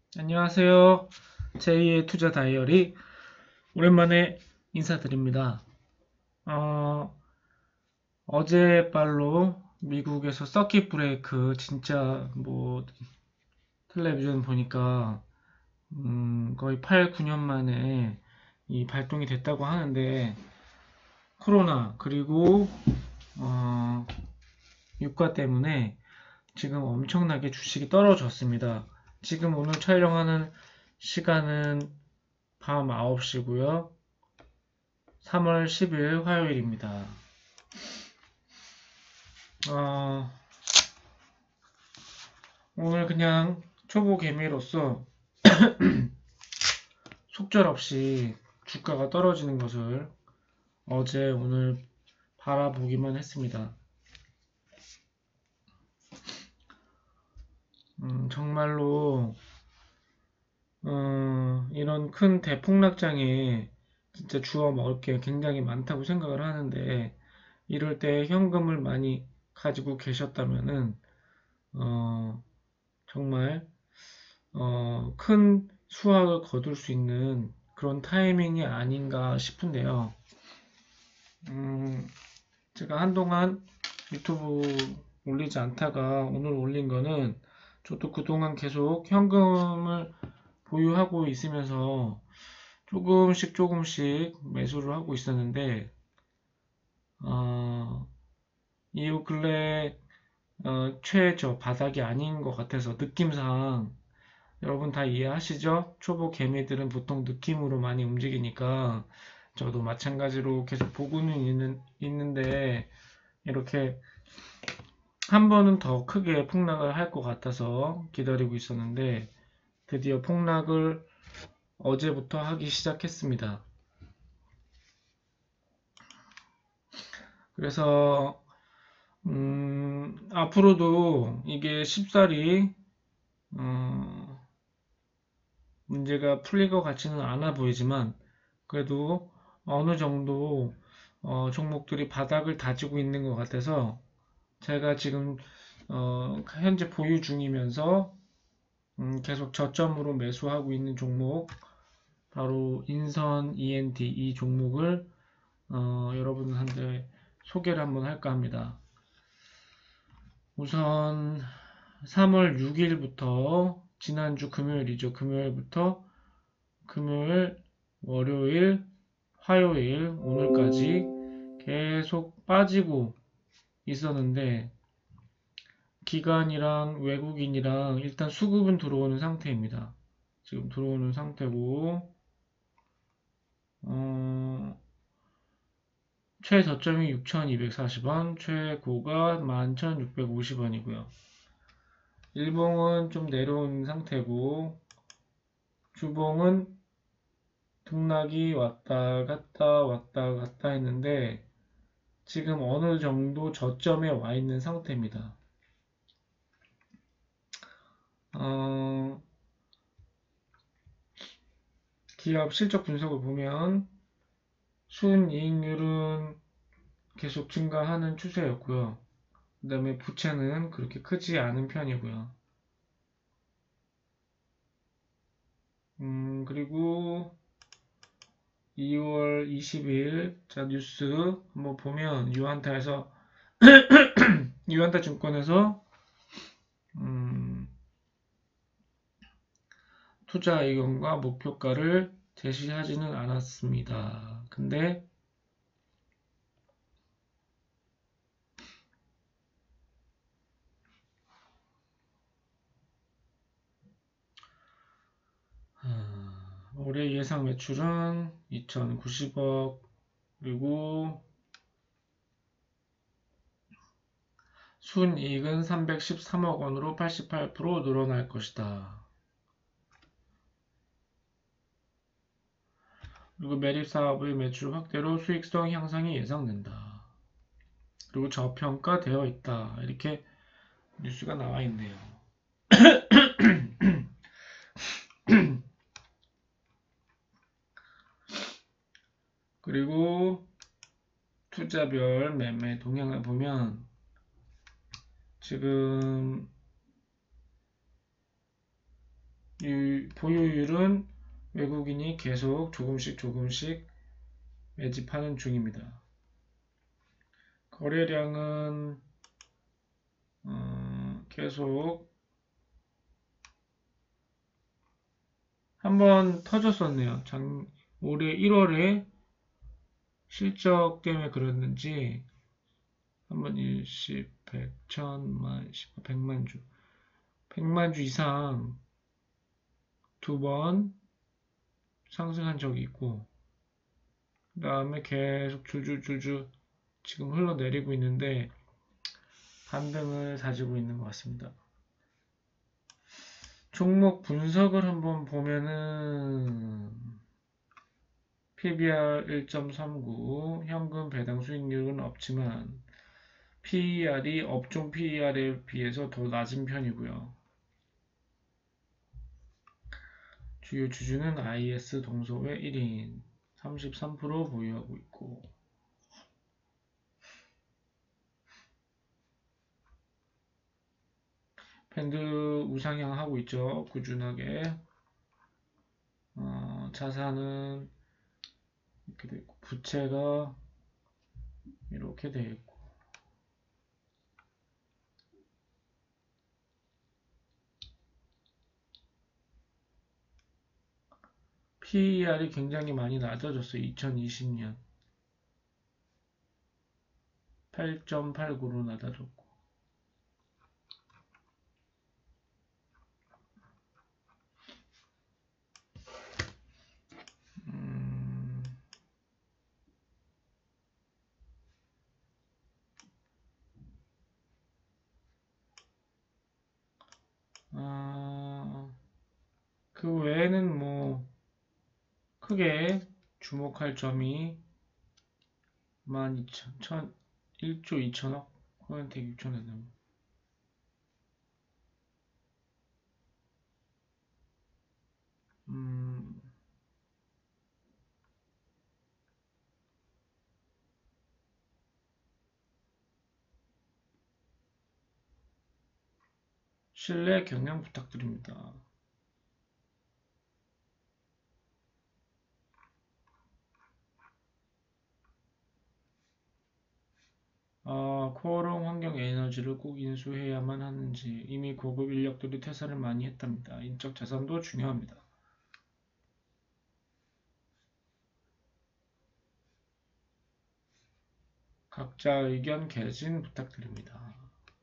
안녕하세요. 제2의 투자 다이어리 오랜만에 인사드립니다. 어, 어젯밤로 미국에서 서킷 브레이크 진짜 뭐 텔레비전 보니까 거의 8, 9년 만에 이 발동이 됐다고 하는데 코로나 그리고 어, 유가 때문에 지금 엄청나게 주식이 떨어졌습니다. 지금 오늘 촬영하는 시간은 밤 9시고요. 3월 10일 화요일입니다. 어, 오늘 그냥 초보 개미로서 속절없이 주가가 떨어지는 것을 어제 오늘 바라보기만 했습니다. 정말로 이런 큰 대폭락장에 진짜 주워 먹을 게 굉장히 많다고 생각을 하는데 이럴 때 현금을 많이 가지고 계셨다면은 정말 큰 수확을 거둘 수 있는 그런 타이밍이 아닌가 싶은데요. 제가 한동안 유튜브 올리지 않다가 오늘 올린 거는 저도 그동안 계속 현금을 보유하고 있으면서 조금씩 매수를 하고 있었는데 이후 근래 최저 바닥이 아닌 것 같아서 느낌상 여러분 다 이해하시죠? 초보 개미들은 보통 느낌으로 많이 움직이니까 저도 마찬가지로 계속 보고는 있는데 이렇게 한 번은 더 크게 폭락을 할 것 같아서 기다리고 있었는데 드디어 폭락을 어제부터 하기 시작했습니다. 그래서 앞으로도 이게 쉽사리 문제가 풀릴 것 같지는 않아 보이지만 그래도 어느 정도 종목들이 바닥을 다지고 있는 것 같아서 제가 지금 현재 보유 중이면서 계속 저점으로 매수하고 있는 종목 바로 인선 ENT 이 종목을 여러분한테 소개를 한번 할까 합니다. 우선 3월 6일부터 지난주 금요일이죠. 금요일부터 금요일, 월요일, 화요일, 오늘까지 계속 빠지고 있었는데 기관이랑 외국인이랑 일단 수급은 들어오는 상태입니다. 지금 들어오는 상태고 최저점이 6,240원, 최고가 11,650원이고요. 일봉은 좀 내려온 상태고 주봉은 등락이 왔다 갔다 했는데 지금 어느 정도 저점에 와 있는 상태입니다. 기업 실적 분석을 보면 순이익률은 계속 증가하는 추세였고요. 그 다음에 부채는 그렇게 크지 않은 편이고요. 그리고 2월 20일 자 뉴스 한번 보면 유한타 증권에서 투자 의견과 목표가를 제시하지는 않았습니다. 근데 올해 예상 매출은 2,090억 그리고 순이익은 313억 원으로 88% 늘어날 것이다. 그리고 매립 사업의 매출 확대로 수익성 향상이 예상된다. 그리고 저평가되어 있다. 이렇게 뉴스가 나와 있네요. 그리고 투자별 매매 동향을 보면 지금 보유율은 외국인이 계속 조금씩 매집하는 중입니다. 거래량은 계속 한번 터졌었네요. 올해 1월에 실적 때문에 그랬는지 한번 일십, 백, 천만, 십만, 백만 주 이상 두 번 상승한 적이 있고, 그 다음에 계속 줄줄줄줄 지금 흘러내리고 있는데 반등을 다지고 있는 것 같습니다. 종목 분석을 한번 보면은 PBR 1.39, 현금 배당 수익률은 없지만 PER이 업종 PER에 비해서 더 낮은 편이고요. 주요 주주는 IS 동서회 1인 33% 보유하고 있고, 밴드 우상향 하고 있죠. 꾸준하게. 자산은 이렇게 되어 있고, 부채가 이렇게 되어 있고, PER이 굉장히 많이 낮아졌어요. 2020년 8.89로 낮아졌고, 그 외에는 뭐 크게 주목할 점이 12,000, 1조 2천억, 코멘텍 6천억 넘. 신뢰 경영 부탁드립니다. 코어롱 환경 에너지를 꼭 인수해야만 하는지 이미 고급 인력들이 퇴사를 많이 했답니다. 인적 자산도 중요합니다. 각자 의견 개진 부탁드립니다.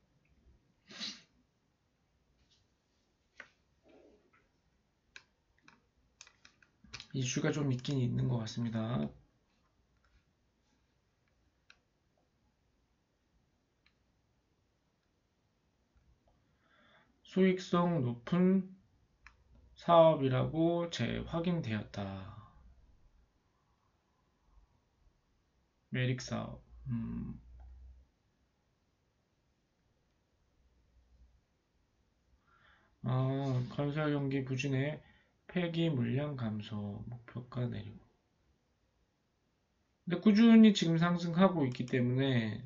이슈가 좀 있긴 있는 것 같습니다. 수익성 높은 사업이라고 재확인되었다. 메릭 사업. 건설 연기 부진에 폐기 물량 감소 목표가 내리고. 근데 꾸준히 지금 상승하고 있기 때문에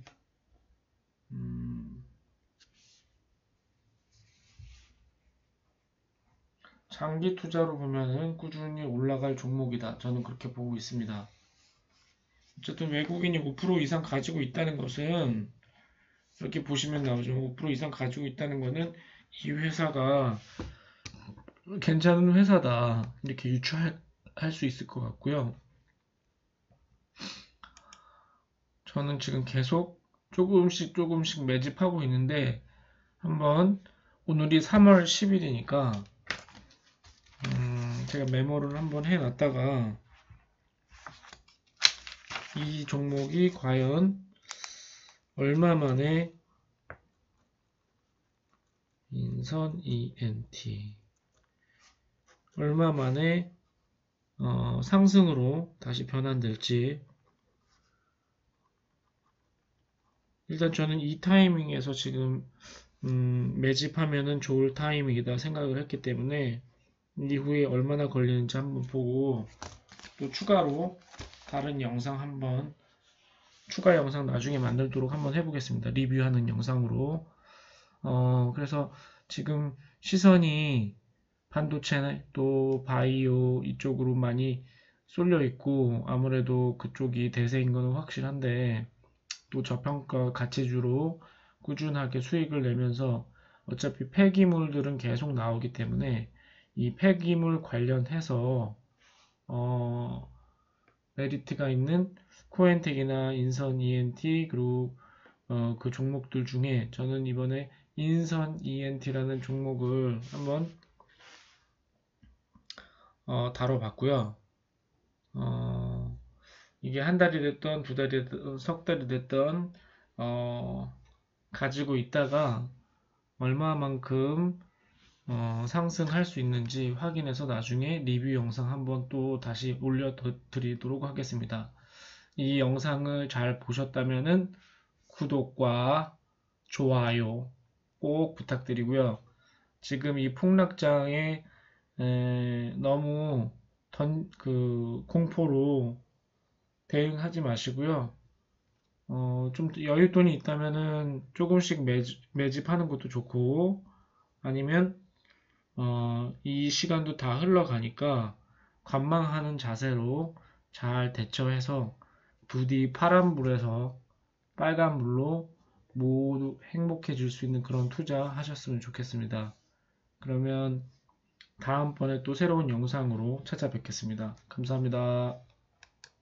장기 투자로 보면은 꾸준히 올라갈 종목이다. 저는 그렇게 보고 있습니다. 어쨌든 외국인이 5% 이상 가지고 있다는 것은 이렇게 보시면 나오죠. 5% 이상 가지고 있다는 것은 이 회사가 괜찮은 회사다. 이렇게 유추할 수 있을 것 같고요. 저는 지금 계속 조금씩 매집하고 있는데 한번 오늘이 3월 10일이니까 제가 메모를 한번 해놨다가 이 종목이 과연 얼마 만에 인선 ENT 얼마 만에 상승으로 다시 변환될지. 일단 저는 이 타이밍에서 지금 매집하면은 좋을 타이밍이다 생각을 했기 때문에 이후에 얼마나 걸리는지 한번 보고 또 추가로 다른 영상 한번 추가 영상 나중에 만들도록 한번 해보겠습니다. 리뷰하는 영상으로. 그래서 지금 시선이 반도체 또 바이오 이쪽으로 많이 쏠려 있고 아무래도 그쪽이 대세인 거는 확실한데 또 저평가 가치주로 꾸준하게 수익을 내면서 어차피 폐기물들은 계속 나오기 때문에 이 폐기물 관련해서 어, 메리트가 있는 코엔텍이나 인선 ENT 그리고 그 종목들 중에 저는 이번에 인선 ENT라는 종목을 한번 다뤄봤고요. 이게 한 달이 됐던 두 달이 됐던 석 달이 됐던 가지고 있다가 얼마만큼 상승할 수 있는지 확인해서 나중에 리뷰 영상 한번 또 다시 올려드리도록 하겠습니다. 이 영상을 잘 보셨다면은 구독과 좋아요 꼭 부탁드리고요. 지금 이 폭락장에 너무 공포로 대응하지 마시고요. 좀 여윳돈이 있다면은 조금씩 매집하는 것도 좋고 아니면 이 시간도 다 흘러가니까 관망하는 자세로 잘 대처해서 부디 파란불에서 빨간불로 모두 행복해질 수 있는 그런 투자 하셨으면 좋겠습니다. 그러면 다음번에 또 새로운 영상으로 찾아뵙겠습니다. 감사합니다.